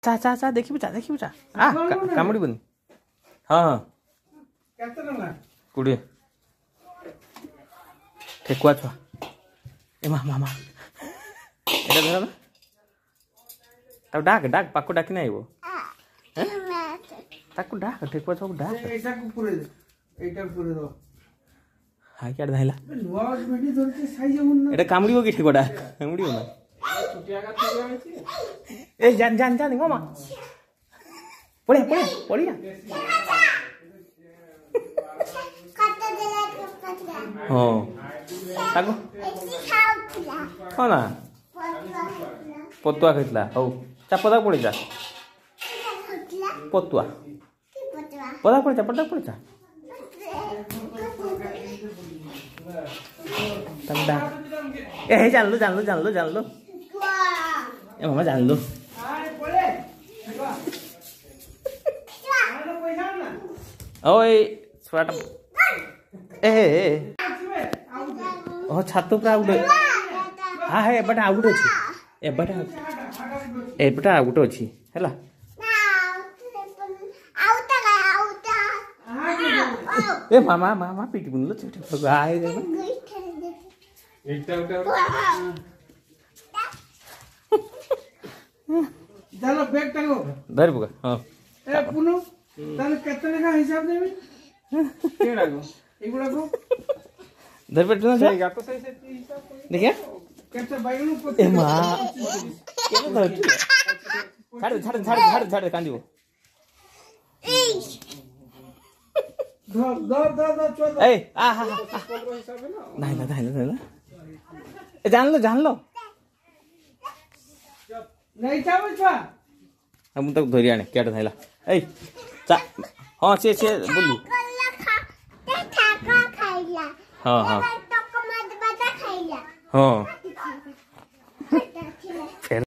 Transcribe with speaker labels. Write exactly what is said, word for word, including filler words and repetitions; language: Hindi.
Speaker 1: चा चा चा देखिबु चा देखिबु चा आ कामुडी बनी हां हां
Speaker 2: केते ना
Speaker 1: कुडी ठेकुआ छुआ ए मा मामा एटा धर ना तब डाक डाक पाको डाकी नहीं वो ताको डाक ठेकुआ छुआ डाक
Speaker 2: एटा को पुरे दे एटा पुरे दो
Speaker 1: हां क्या धाइला
Speaker 2: नुवा बेडी धरते साइज हुन ना
Speaker 1: एटा कामुडी हो की ठेकुआ डा कामुडी हो ना
Speaker 2: छुटिया का तोया होची
Speaker 1: ए जान जान जान मामा पड़े पड़े पड़ी ना हां ताको हां ना पतुआ खइतला हो चा पदा पड़ी जा पतुआ पदा पड़ी जा पदा पड़ी जा तंडा ए हे जान लो जान लो जान लो जान लो ए मामा जान लो
Speaker 2: आए पड़े आलो पैसा ना
Speaker 1: ओए छुआटा ए ए ओ छातो पर आउट हां हे बट आउट अछि ए बट ए बट आउट अछि हैला ए मामा मामा पीटी बुनलो छोटे आए रे
Speaker 2: एकटा उठा चलो बैग टांगो
Speaker 1: धर बुका हां
Speaker 2: ए पुनु ताले केतने का हिसाब देबी केडा गो एगुडा को
Speaker 1: धर पे ना
Speaker 2: सही गातो सही से हिसाब
Speaker 1: देखिए
Speaker 2: केते बाइगनु को
Speaker 1: ए मां केनो धर छाड़ छाड़ छाड़ छाड़ छाड़ कांदिबो
Speaker 2: धर धर धर धर चल
Speaker 1: ए आ हा हा
Speaker 2: हिसाब है ना
Speaker 1: नहीं ना नहीं ना ए जान लो जान लो
Speaker 2: नहीं चाबो छा
Speaker 1: हम तक धरि आने केटा थाइला ए चा हां से से बोलू हां हां हां